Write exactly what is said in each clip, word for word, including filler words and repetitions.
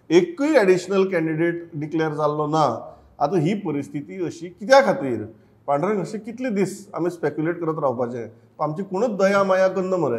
एकूय additional candidate declare जाल्लो ना. आतां ही परिस्थिती अशी कित्या खातीर? पांढरंग अशें कितले दीस आमी स्पेक्युलेट करत रावपाचें? आमची कोणूच दया माया करना मरे.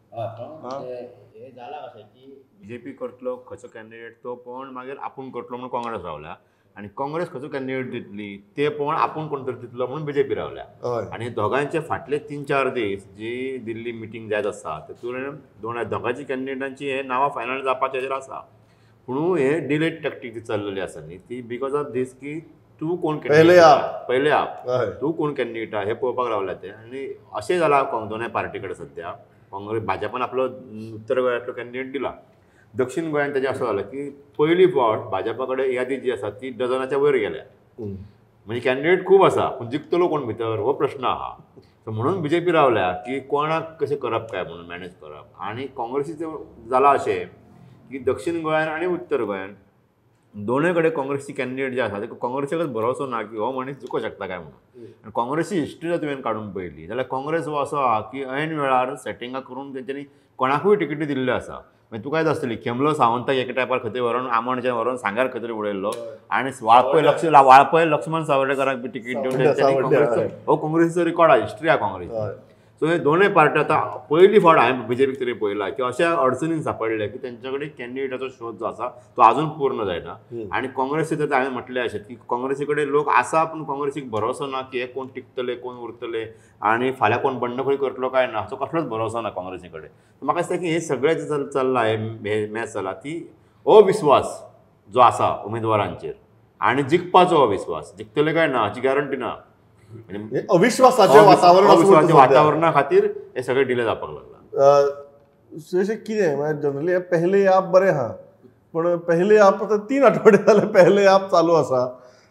हे जाला कशें की बीजेपी करतलो खंयचो कॅन्डिडेट तो पळोवन मागीर आपूण करतलो म्हणून काँग्रेस रावल्या आनी काँग्रेस खंयचो कॅन्डिडेट दितली ते पळोवन आपूण कोण तरी दितलो म्हणून बीजेपी रावल्या. आनी दोगांचे फाटले तीन चार दीस जी दिल्ली मिटींग जायत आसा तेतून दोन दोगांची कॅन्डिडेटांची हे नांवां फायनल जावपाचेर आसा. पूण हे डिलेट टॅक्टीक चल्लेली आसा न्ही ती बिकॉज ऑफ दीस की तूं कोण पयले आप पयले आप तूं कोण कॅन्डिडेट हे पळोवपाक रावल्या ते. आनी अशें जाला दोनूय पार्टी कडेन सद्या काँग्रेस भाजपान आपलो उत्तर गोंयांतलो कॅन्डिडेट दिला. दक्षिण गोंयांत तेजें असं जालें की पयली फावट भाजपा कडेन यादी जी आसा ती डजनाच्या वयर गेल्या. म्हणजे कॅन्डिडेट खूब आसा पूण जिखतलो कोण भितर हो प्रश्न आहा. सो म्हणून बीजेपी रावल्या की कोणाक कशें करप काय म्हणून मॅनेज करप. आनी काँग्रेसीचें जाला अशें की दक्षिण गोंयान आनी उत्तर गोंयान दोनूय कडेन काँग्रेसची कॅन्डिडेट जे आसा ते काँग्रेसीकच भरोसो ना की हो मनीस जिखूंक शकता काय म्हणून. आनी काँग्रेसची हिस्ट्री जर तुवें काडून पळयली जाल्यार काँग्रेस हो असो आहा की ऐन वेळार सेटिंगां करून तेंच्यांनी कोणाकूय टिकेटी दिल्ल्यो आसा. मागीर तुका येत आसतली खेमलो सावंताक एके टायपार खंय व्हरून आमणच्यान व्हरून सांग्यार खंय तरी उडयल्लो आनी वाळपय लक्ष वाळपय लक्ष्मण सावर्डेकराक बी टिकेट दिवन तेंच्यांनी काँग्रेसचो हो काँग्रेसीचो रिकॉर्ड आहा हिस्ट्री आहा काँग्रेस. सो हे दोनूय पार्टी आतां पयली फावट हांवें बीजेपीक तरी पळयला की अशा अडचणीन सांपडले की तेंच्या कडेन कॅन्डिडेटाचो शोध जो आसा तो आजून पूर्ण जायना. आनी काँग्रेसी तर हांवें म्हटलें अशें की काँग्रेसी कडेन लोक आसा पूण काँग्रेसीक भरोसो ना की हे कोण टिकतले कोण उरतले आनी फाल्यां कोण बंडखोरी करतलो काय ना हाचो कसलोच भरोसो ना काँग्रेसी कडेन. म्हाका दिसता की हे सगळें जे चल्लां हे मॅच चला ती अविस्वास जो आसा उमेदवारांचेर आनी जिखपाचो अविस्वास जिखतले काय ना हाची गॅरंटी ना. म्हणजे अविश्वासाचें वातावरण वातावरणा खातीर हे सगळें डिले जावपाक लागला. अशें कितें म्हळ्यार जनरली पहले आप बरें आहा पूण पहले आप आतां तीन आठवडे जाले पहले आप चालू आसा.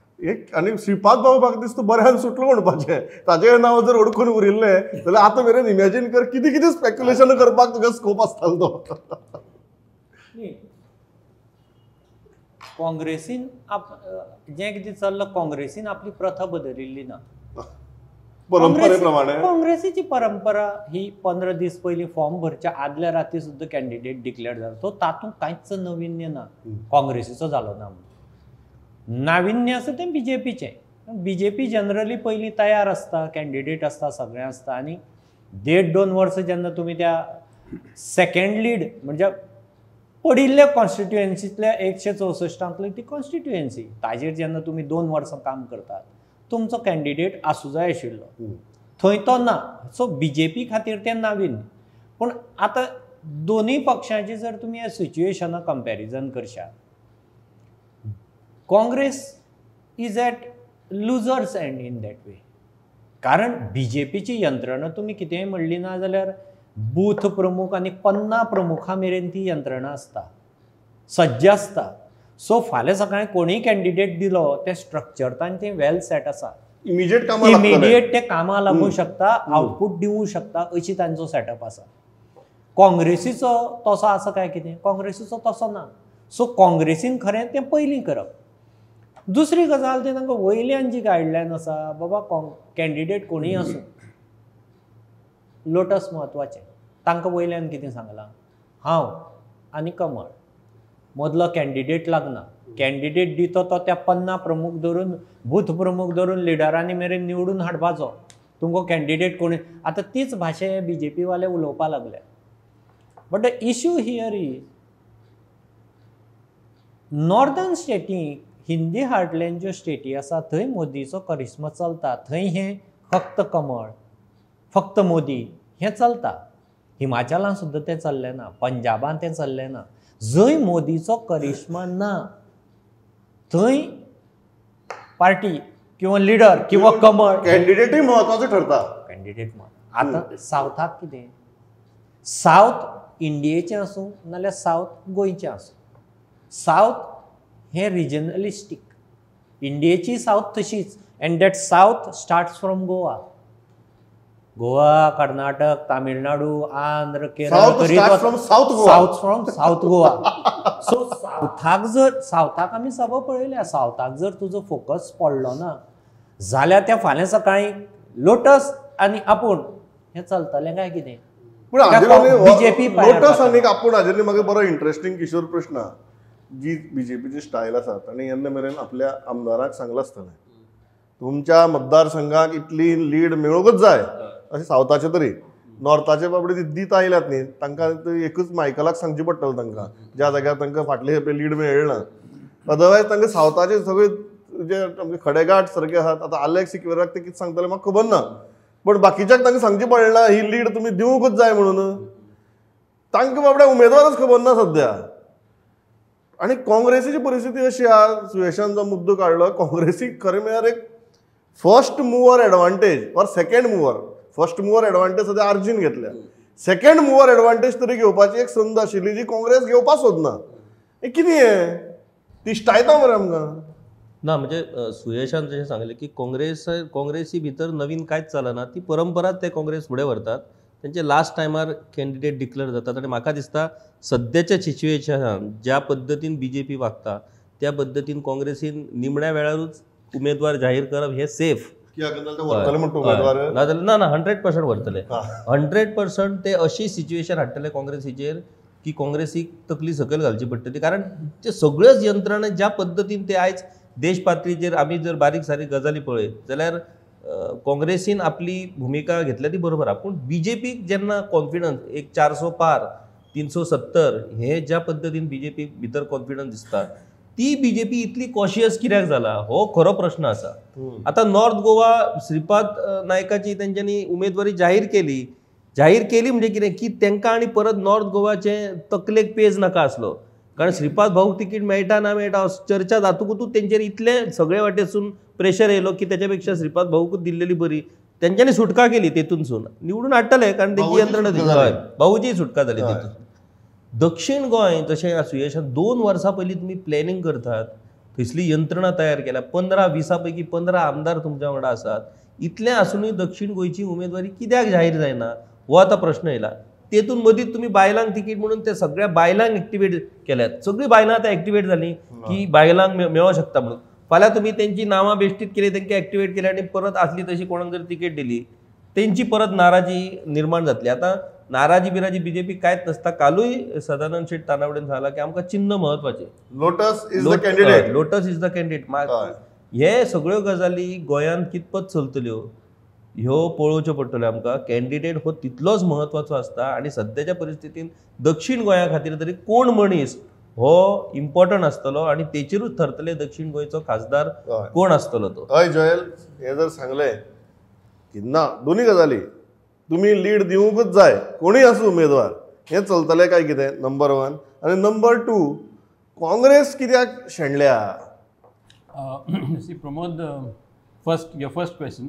एक आनी श्रीपाद बाबा म्हाका दिसता बऱ्यान सुटलो म्हणपाचें. ताजें नांव जर अडकून उरिल्लें जाल्यार आतां मेरेन इमॅजीन कर कितें कितें स्पेक्युलेशन करपाक तुका स्कोप आसतालो तो. काँग्रेसीन जें कितें चल्लां काँग्रेसीन आपली प्रथा बदलिल्ली ना. परंपरे प्रमाणे काँग्रेसीची परंपरा ही पंदरा दीस पयलीं फॉर्म भरच्या आदल्या राती सुद्दां कॅन्डिडेट डिक्लेअर जाता. तो तातूंत कांयच नविन्य ना काँग्रेसीचो जालो ना. नाविन्य आसा तें बीजेपीचें. बीजेपी जनरली पयलीं तयार आसता कॅन्डिडेट आसता सगळें आसता आनी देड दोन वर्सां जेन्ना तुमी त्या सेकंड लीड म्हणजे पडिल्ल्या कॉन्स्टिट्युएन्सींतल्या एकशे चौसश्टांतली ती कॉन्स्टिट्युएन्सी ताजेर जेन्ना तुमी दोन वर्सां काम करतात तुमचो कॅन्डिडेट आसूं जाय आशिल्लो थंय तो ना. सो बीजेपी खातीर तें नाविन्य. पूण आतां दोनूय पक्षांची जर तुमी ह्या सिच्युएशनाक कंपॅरिजन करशात Congress is at losers end in that way. कारण बीजेपीची यंत्रणा तुमी कितेंय म्हणली ना जाल्यार बूथ प्रमुख आनी पन्ना प्रमुखां मेरेन ती यंत्रणा आसता सज्ज आसता. सो फाल्यां सकाळीं कोणीय कॅन्डिडेट दिलो तें स्ट्रक्चर तांचें तें वेल सेट आसा. इमिजिएट कामां इमिडिएट ते कामां लागूंक शकता आउटपूट दिवूंक शकता अशी तांचो सेटअप आसा. काँग्रेसीचो तसो आसा काय कितें काँग्रेसीचो तसो ना. सो काँग्रेसीन खरें तें पयलीं करप. दुसरी गजाल ती तांकां वयल्यान जी गायडलायन आसा बाबा कॅन्डिडेट कोणीय आसूं लोटस म्हत्वाचें. तांकां वयल्यान कितें सांगलां हांव आनी कमळ मदलो कॅन्डिडेट लागना. कॅन्डिडेट दितो तो त्या पन्ना प्रमुख धरून बूथ प्रमुख धरून लिडरांनी मेरेन निवडून हाडपाचो. तुमकां कॅन्डिडेट कोणी आतां तीच भाशे बीजेपी वाले उलोवपाक लागले. But the issue here is northern स्टेटीक हिंदी हार्टलँड ज्यो स्टेटी आसा थंय मोदीचो करिश्मा चलता. थंय हें फक्त कमळ फक्त मोदी हें चलता. हिमाचलान सुद्दां तें चल्लें ना पंजाबान तें चल्लें ना. जंय मोदीचो करिश्मा ना थंय पार्टी किंवा लिडर किंवा कमळ कॅन्डिडेटूय म्हत्वाचो ठरता. कॅन्डिडेट म्हत्वाचो. आतां सावथाक कितें सावथ इंडियेचें आसूं नाल्यार सावथ गोंयचें आसूं सावथ हें रिजनलिस्टीक. इंडियेची सावथ तशीच and that south starts from Goa. Goa Karnataka Tamil Nadu Andhra Kerala south from south Goa. So सावथाक जर सावथाक आमी सगळो पळयल्या सावथाक जर तुजो फोकस पडलो ना जाल्यार त्या फाल्यां सकाळीं लोटस आनी आपूण हें चलतलें काय कितें. पूण बीजेपी लोटस आनी आपूण हाजेर म्हाका बरो इंटरेस्टिंग किशोर प्रश्न जी बीजेपीची स्टायल आसात आनी येन्ना मेरेन आपल्या आमदाराक सांगलां आसतलें तुमच्या मतदारसंघाक इतली लीड मेळोकूच जाय अशें सावथाचे तरी नॉर्थाचे बाबडे दीत आयल्यात न्ही तांकां एकूच मायकलाक सांगचें पडटलें तांकां ज्या जाग्यार तांकां फाटले खेपे लीड मेळना अदरवायज तांकां सावथाचे सगळे जे आमचे खडेगाठ सारके आहात आतां आलेक्स सिक्वेराक ते कितें सांगतले म्हाका खबर ना पण बाकीच्यांक तांकां सांगचें पडना ही लीड तुमी दिवंकूच जाय म्हणून तांकां बाबड्या उमेदवारच खबर ना सद्या आनी काँग्रेसीची परिस्थिती अशी आहा सुयेशान जो मुद्दो काडलो काँग्रेसीक खरें म्हळ्यार एक first mover advantage or second mover first mover advantage सद्या आर्जीन घेतल्या सेकंड मुवर एडवांटेज तरी घेवपाची एक संद आशिल्ली जी काँग्रेस घेवपाक सोदना हें कितें हें ती इश्टायता मरे आमकां ना म्हणजे सुयेशान जशें सांगलें की काँग्रेस काँग्रेसी भितर नवीन कांयच चलना ती परंपराच ते काँग्रेस फुडें व्हरतात तेंचे लास्ट टायमार कॅन्डिडेट डिक्लेअर जातात आनी म्हाका दिसता सद्याच्या सिच्युएशनान ज्या पद्दतीन बी जे पी वागता त्या पद्दतीन काँग्रेसीन निमण्या वेळारूच उमेदवार जाहीर करप हें सेफ ना ना हंड्रेड पर्संट व्हरतले हंड्रेड पर्संट ते अशी सिच्युएशन हाडटले काँग्रेसीचेर की काँग्रेसीक तकली सकयल घालची पडटली कारण ते सगळ्योच यंत्रणा ज्या पद्दतीन ते आयज देश पातळीचेर आमी जर बारीक सारीक गजाली पळयत जाल्यार काँग्रेसीन आपली भुमिका घेतल्या ती बरोबर आहा पूण बीजेपीक जेन्ना कॉन्फिडन्स एक चारसो पार तिनसो सत्तर हे ज्या पद्दतीन बीजेपी भितर कॉन्फिडन्स दिसता ती बीजेपी इतली कॉशियस कित्याक जाला हो खरो प्रश्न आसा आता नॉर्थ गोवा श्रीपाद नायकाची तेंच्यांनी उमेदवारी जाहीर केली जाहीर केली म्हणजे कितें की तांकां आनी परत नॉर्थ गोवाचे तकलेक पेज नाका आसलो कारण श्रीपाद भाऊक तिकीट मेळटा ना मेळटा चर्चा जातकूच तेंचेर इतले सगळे वाटेसून प्रेशर येयलो की त्याच्या पेक्षा श्रीपाद भाऊकूच दिल्लेली बरी तेंच्यांनी सुटका केली तेतूनसून निवडून हाडटले कारण तेंची यंत्रणा भाऊची सुटका जाली तेतून दक्षिण गोंय जशें सुयेशान दोन वर्सां पयलीं तुमी प्लॅनिंग करतात थंयसली यंत्रणा तयार केल्या पंदरा विसा पैकी पंदरा आमदार तुमच्या वांगडा आसात इतलें आसुनूय दक्षिण गोंयची उमेदवारी कित्याक जाहीर जायना हो आतां प्रश्न येयला तेतून मदींच तुमी बायलांक तिकीट म्हणून ते सगळ्या बायलांक एक्टिवेट केल्यात सगळीं बायलां आतां एक्टिवेट जालीं की बायलांक मेळों शकता म्हणून फाल्यां तुमी तेंची नांवां बेश्टीत केली तेंकां एक्टिवेट केली आनी परत आसली तशी कोणाक जर तिकेट दिली तेंची परत नाराजी निर्माण जातली आतां नाराजी बिराजी बीजेपी कांयच नसता कालूय सदानंद शेट तानावडेन सांगला की आमकां चिन्ह महत्वाचें lotus is the candidate lotus is the candidate हे सगळ्यो गजाली गोंयांत कितपत चलतल्यो ह्यो पळोवच्यो पडटल्यो आमकां कॅन्डिडेट हो तितलोच महत्वाचो आसता आनी सद्याच्या परिस्थितीन दक्षिण गोंया खातीर तरी कोण मनीस हो इम्पॉर्टंट आसतलो आनी तेचेरूच ठरतले दक्षिण गोंयचो खासदार कोण आसतलो तो हय जयल हे जर सांगलें की ना दोन्ही गजाली तुम्ही लीड दिवंकूच जाय कोणीय आसूं उमेदवार हें चलतलें काय कितें नंबर वन आनी नंबर टू काँग्रेस कित्याक शेणल्या see Pramod first your first question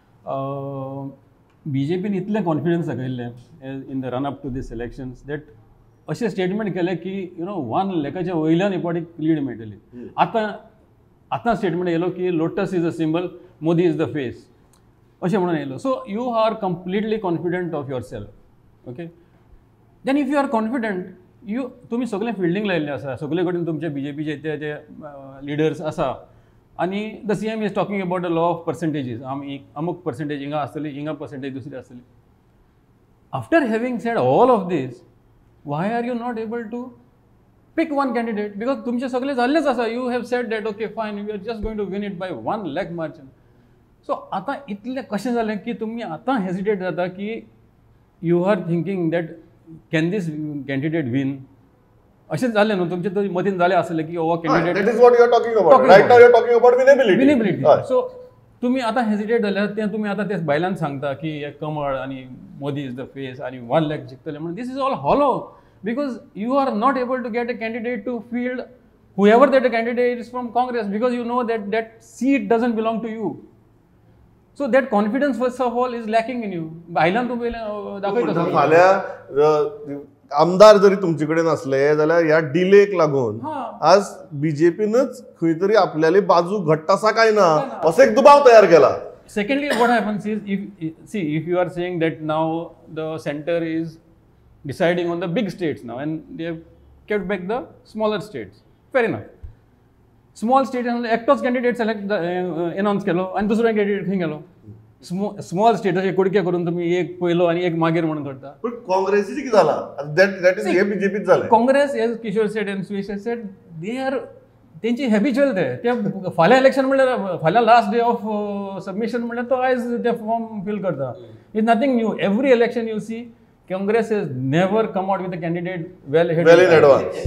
बीजेपीन इतलें कॉन्फिडन्स दाखयल्लें in the run up to these elections that अशें स्टेटमेंट केलें की यू नो वन लेखाच्या वयल्यान इपाटीक लीड मेळटली आतां आतां स्टेटमेंट येयलो की lotus is a symbol Modi is the face अशें म्हणून येयलो so you are completely confident of your self okay then if you are confident you तुमी सगळे फिल्डींग लायिल्लें आसा सगळे कडेन तुमचे बीजेपीचे ते जे लिडर्स आसा आनी the C M is talking about the law of percentages आमी अमूक पर्संटेज हिंगा आसतली हिंगा पर्संटेज दुसरी आसतली after having said all of these why are you not able to pick one candidate because तुमचे सगळे जाल्लेच आसा you have said that okay fine you are just going to win it by one lakh margin so आतां इतलें कशें जालें की तुमी आतां हेजिटेट जाता की you are thinking that can these candidate win अशें जालें न्हू तुमचे तर मतीन जालें आसलें की हो candidate that is what you are talking about right now you are talking about winnability winnability so तुमी आतां हेजिटेट जाल्यार तें तुमी आतां तेच बायलांक सांगता की हे कमळ आनी मोदी इज द फेस आनी वन लॅक जिखतले म्हणून these is all hollow because you are not able to get a candidate to field however that a candidate is from Congress because you know that that seat doesn't belong to you so that confidence first of all is lacking in you बायलांक तुमी दाखयता फाल्यां आमदार जरी तुमचे कडेन असले जाल्यार ह्या डिलेक लागून आज बीजेपीनच खंय तरी आपल्याली बाजू घट्ट आसा काय ना असो एक दुबाव तयार केला secondly what happens is if see if you are saying that now the centre is deciding on the big states now and they have kept back the smaller states fair enough small state एकटोच candidate select announce केलो आनी दुसरो candidate खंय गेलो small स्टेटाचे कुडके करून तुम्ही एक पयलो आणि एक मागीर म्हणून करता पण काँग्रेसीची कितें जाला दॅट दॅट इज हे बीजेपीच जालें Congress as Kishore said and Suyesh said they are तेंची हॅबिच्युअल ते ते फाल्यां इलेक्शन म्हणल्यार फाल्यां लास्ट डे ऑफ सबमिशन म्हणल्यार तो आयज ते फॉर्म फिल करता. Is nothing new. Every election you see Congress is never come out with a candidate well head well in advance.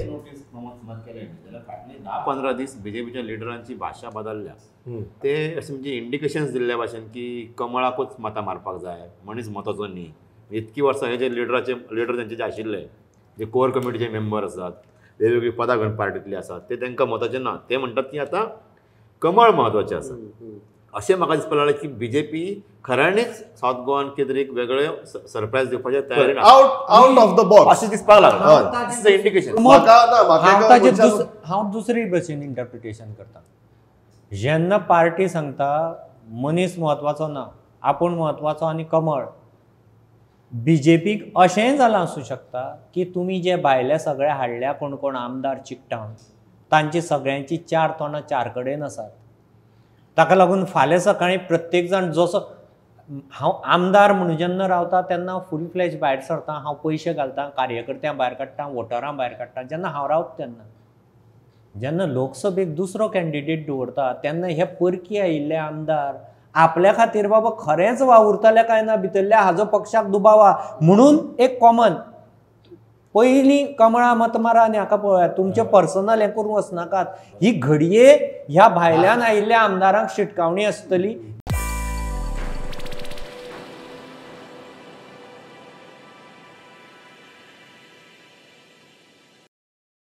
दहा पंधरा दीस बीजेपीच्या लिडरांची भाशा बदलल्या. ते अशें म्हणजे इंडिकेशन्स दिल्ल्या भाशेन की कमळाकूच मतां मारपाक जाय, मनीस महत्वाचो न्ही. इतकी वर्सां हे जे लिडराचे लिडर तेंचे जे आशिल्ले, जे कोर कमिटीचे मेंबर आसात, वेगवेगळी पदां घेवन पार्टींतली आसात, ते तांकां महत्वाचें ना. ते म्हणटात की आतां कमळ महत्वाचें आसा. अशें म्हाका दिसपाक लागलें की बीजेपी खऱ्यांनीच सावथ गोवान कितें तरी वेगळे सरप्रायज दिवपाचे तयारीन out out of the box अशें दिसपाक लागलें. This is a indication. म्हाका ना म्हाका हांव एका ताजें मनशान- दुस- हांव दुसरी भशेन इंटरप्रिटेशन करता. जेन्ना पार्टी सांगता मनीस म्हत्वाचो ना, आपूण म्हत्वाचो आनी कमळ, बीजेपीक अशेंय जालां आसूं शकता की तुमी जे भायले सगळे हाडल्या कोण कोण आमदार चिकटावन, तांची सगळ्यांची चार तोंडां चार कडेन आसात. ताका लागून फाल्यां सकाळीं प्रत्येक जाण जसो हांव आमदार म्हणून जेन्ना रावता तेन्ना फूल फ्लॅज भायर सरता, हांव पयशे घालतां, कार्यकर्त्यां भायर काडटा, वोटरां भायर काडटा. जेन्ना हांव रावता तेन्ना जेन्ना लोकसभेक दुसरो कॅन्डिडेट दवरता तेन्ना हे परकी आयिल्ले आमदार आपल्या खातीर बाबा खरेंच वावुरतले काय ना भितरल्या हाजो पक्षाक दुबावा म्हणून एक कॉमन पयलीं कमळा मत मारा आनी हाका पळयात, तुमचें पर्सनल हें करूं वचनाकात. ही घडये ह्या भायल्यान आयिल्ल्या आमदारांक शिटकावणी आसतली